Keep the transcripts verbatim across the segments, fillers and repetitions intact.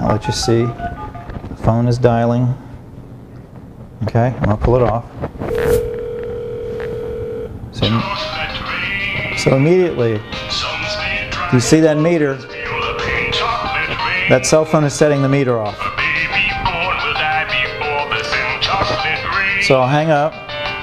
I'll let you see. The phone is dialing. Okay, I'm going to pull it off. So, so immediately, you see that meter? That cell phone is setting the meter off. So I'll hang up,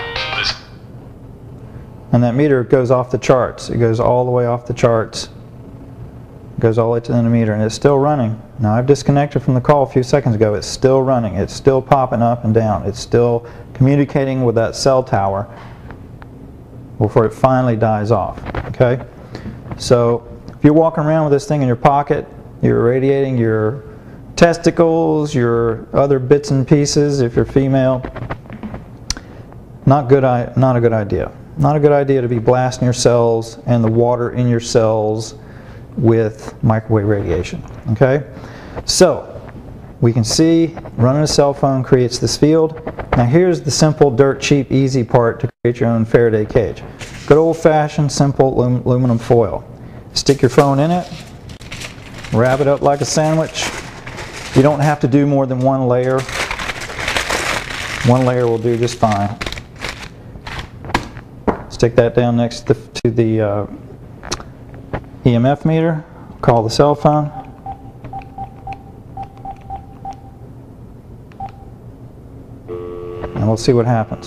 and that meter goes off the charts. It goes all the way off the charts. It goes all the way to the meter, and it's still running. Now I've disconnected from the call a few seconds ago. It's still running. It's still popping up and down. It's still communicating with that cell tower before it finally dies off. Okay? So if you're walking around with this thing in your pocket, you're irradiating your testicles, your other bits and pieces if you're female. Not good. Not a good idea. Not a good idea to be blasting your cells and the water in your cells with microwave radiation. Okay, so we can see running a cell phone creates this field. Now here's the simple, dirt cheap, easy part to create your own Faraday cage. Good old-fashioned, simple aluminum foil. Stick your phone in it. Wrap it up like a sandwich. You don't have to do more than one layer. One layer will do just fine. Stick that down next to the, to the uh, E M F meter. Call the cell phone. And we'll see what happens.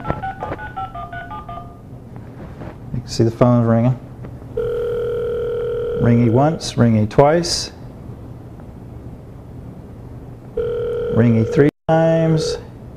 You can see the phone's ringing. Ringy once, ringy twice. Ringy three times.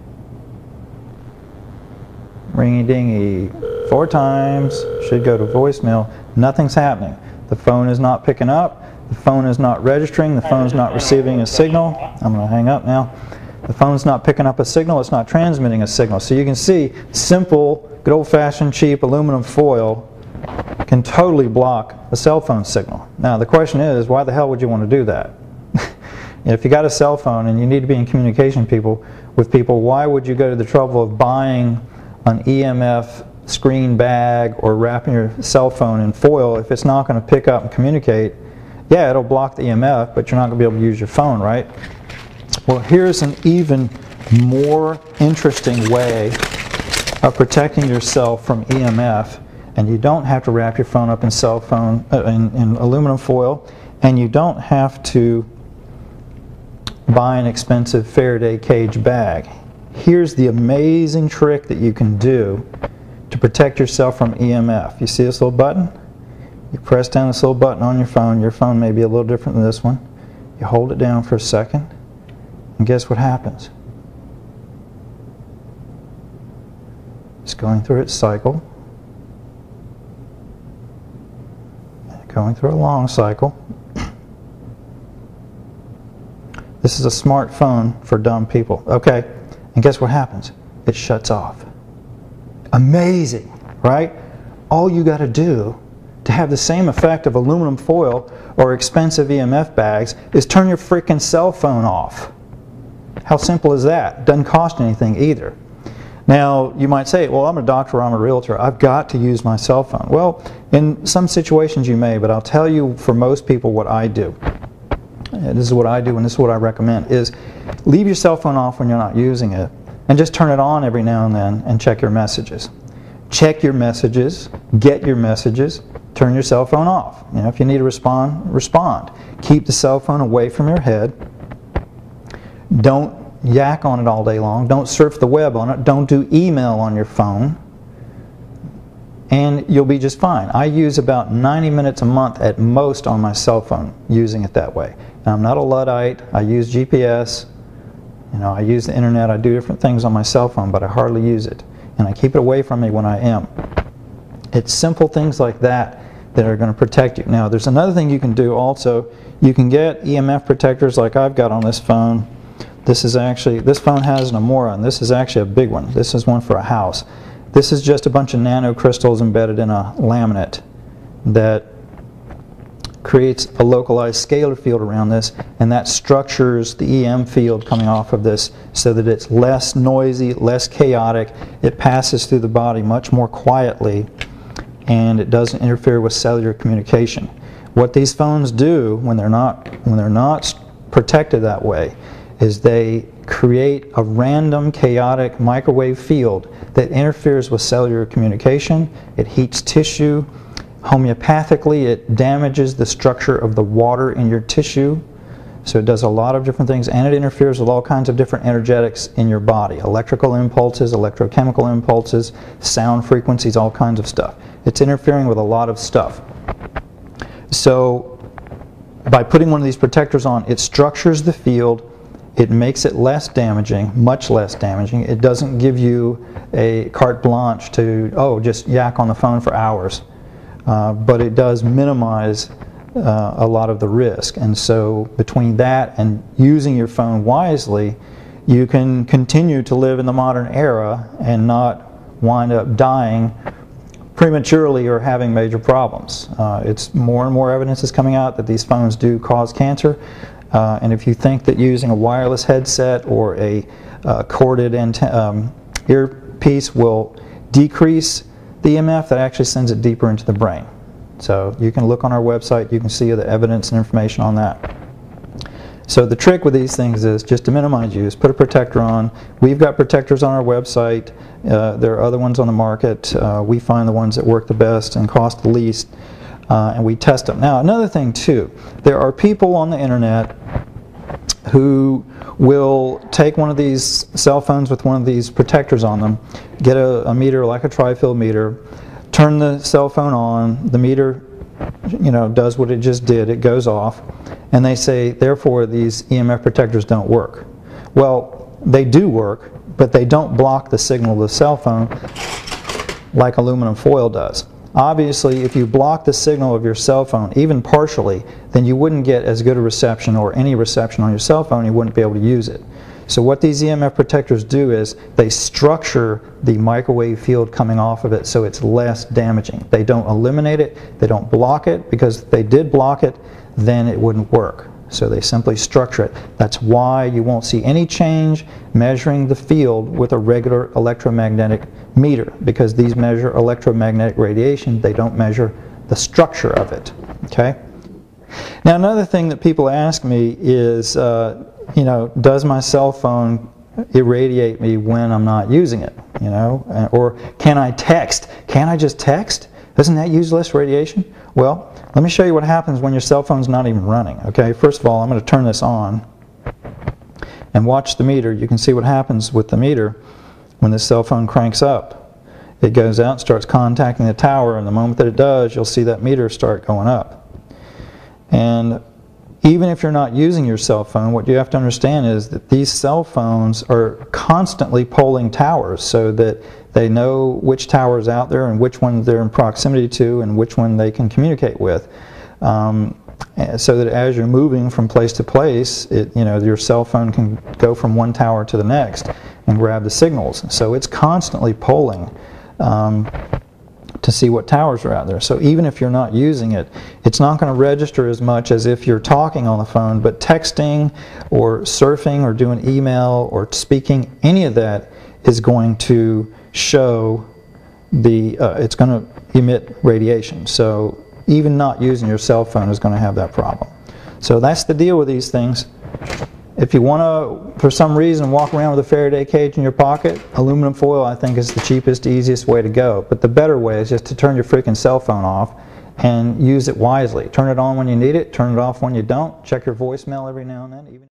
Ringy dingy four times. Should go to voicemail. Nothing's happening. The phone is not picking up. The phone is not registering. The phone is not receiving a signal. I'm going to hang up now. The phone's not picking up a signal. It's not transmitting a signal. So you can see simple, good old-fashioned, cheap aluminum foil can totally block a cell phone signal. Now the question is, why the hell would you want to do that? If you got a cell phone and you need to be in communication people with people, why would you go to the trouble of buying an E M F screen bag or wrapping your cell phone in foil if it's not going to pick up and communicate? Yeah, it'll block the E M F, but you're not going to be able to use your phone, right? Well, here's an even more interesting way of protecting yourself from E M F, and you don't have to wrap your phone up in cell phone uh, in, in aluminum foil, and you don't have to buy an expensive Faraday cage bag. Here's the amazing trick that you can do to protect yourself from E M F. You see this little button? You press down this little button on your phone. Your phone may be a little different than this one. You hold it down for a second, and guess what happens? It's going through its cycle. Going through a long cycle. This is a smartphone for dumb people. Okay, and guess what happens? It shuts off. Amazing, right? All you got to do to have the same effect of aluminum foil or expensive E M F bags is turn your freaking cell phone off. How simple is that? Doesn't cost anything either. Now, you might say, well, I'm a doctor, I'm a realtor, I've got to use my cell phone. Well, in some situations you may, but I'll tell you for most people what I do. And this is what I do and this is what I recommend, is leave your cell phone off when you're not using it and just turn it on every now and then and check your messages. Check your messages, get your messages, turn your cell phone off. You know, if you need to respond, respond. Keep the cell phone away from your head. Don't yak on it all day long. Don't surf the web on it. Don't do email on your phone. And you'll be just fine. I use about ninety minutes a month at most on my cell phone using it that way. Now, I'm not a Luddite. I use G P S. You know, I use the internet. I do different things on my cell phone, but I hardly use it. And I keep it away from me when I am. It's simple things like that that are going to protect you. Now, there's another thing you can do also. You can get E M F protectors like I've got on this phone. This is actually, this phone has an Amora, and this is actually a big one. This is one for a house. This is just a bunch of nanocrystals embedded in a laminate that creates a localized scalar field around this, and that structures the E M field coming off of this so that it's less noisy, less chaotic. It passes through the body much more quietly, and it doesn't interfere with cellular communication. What these phones do when they're not when they're not protected that way is they create a random chaotic microwave field that interferes with cellular communication. It heats tissue. Homeopathically, it damages the structure of the water in your tissue. So it does a lot of different things, and it interferes with all kinds of different energetics in your body. Electrical impulses, electrochemical impulses, sound frequencies, all kinds of stuff. It's interfering with a lot of stuff. So by putting one of these protectors on, it structures the field. It makes it less damaging, much less damaging. It doesn't give you a carte blanche to, oh, just yak on the phone for hours. Uh, but it does minimize uh, a lot of the risk. And so between that and using your phone wisely, you can continue to live in the modern era and not wind up dying prematurely or having major problems. Uh, it's more and more evidence is coming out that these phones do cause cancer. Uh, and if you think that using a wireless headset or a uh, corded um, earpiece will decrease the E M F, that actually sends it deeper into the brain. So you can look on our website, you can see the evidence and information on that. So the trick with these things is just to minimize use, put a protector on. We've got protectors on our website. Uh, there are other ones on the market. Uh, we find the ones that work the best and cost the least, uh, and we test them. Now another thing too, there are people on the internet who will take one of these cell phones with one of these protectors on them, get a, a meter like a tri-field meter, turn the cell phone on, the meter you know, does what it just did, it goes off, and they say, therefore these E M F protectors don't work. Well, they do work, but they don't block the signal of the cell phone like aluminum foil does. Obviously, if you block the signal of your cell phone, even partially, then you wouldn't get as good a reception or any reception on your cell phone, you wouldn't be able to use it. So what these E M F protectors do is they structure the microwave field coming off of it so it's less damaging. They don't eliminate it, they don't block it, because if they did block it, then it wouldn't work. So they simply structure it. That's why you won't see any change measuring the field with a regular electromagnetic meter, because these measure electromagnetic radiation, they don't measure the structure of it. Okay? Now another thing that people ask me is, uh, you know, does my cell phone irradiate me when I'm not using it? You know, or can I text? Can I just text? Doesn't that use less radiation? Well, let me show you what happens when your cell phone's not even running. Okay, first of all, I'm going to turn this on and watch the meter. You can see what happens with the meter when the cell phone cranks up. It goes out and starts contacting the tower, and the moment that it does, you'll see that meter start going up. And even if you're not using your cell phone, what you have to understand is that these cell phones are constantly polling towers so that they know which tower is out there and which one they're in proximity to and which one they can communicate with. Um, so that as you're moving from place to place, it, you know, your cell phone can go from one tower to the next and grab the signals. So it's constantly polling um, to see what towers are out there. So even if you're not using it, it's not going to register as much as if you're talking on the phone, but texting or surfing or doing email or speaking, any of that is going to show the, uh, it's going to emit radiation. So even not using your cell phone is going to have that problem. So that's the deal with these things. If you want to, for some reason, walk around with a Faraday cage in your pocket, aluminum foil I think is the cheapest, easiest way to go. But the better way is just to turn your freaking cell phone off and use it wisely. Turn it on when you need it, turn it off when you don't. Check your voicemail every now and then. Even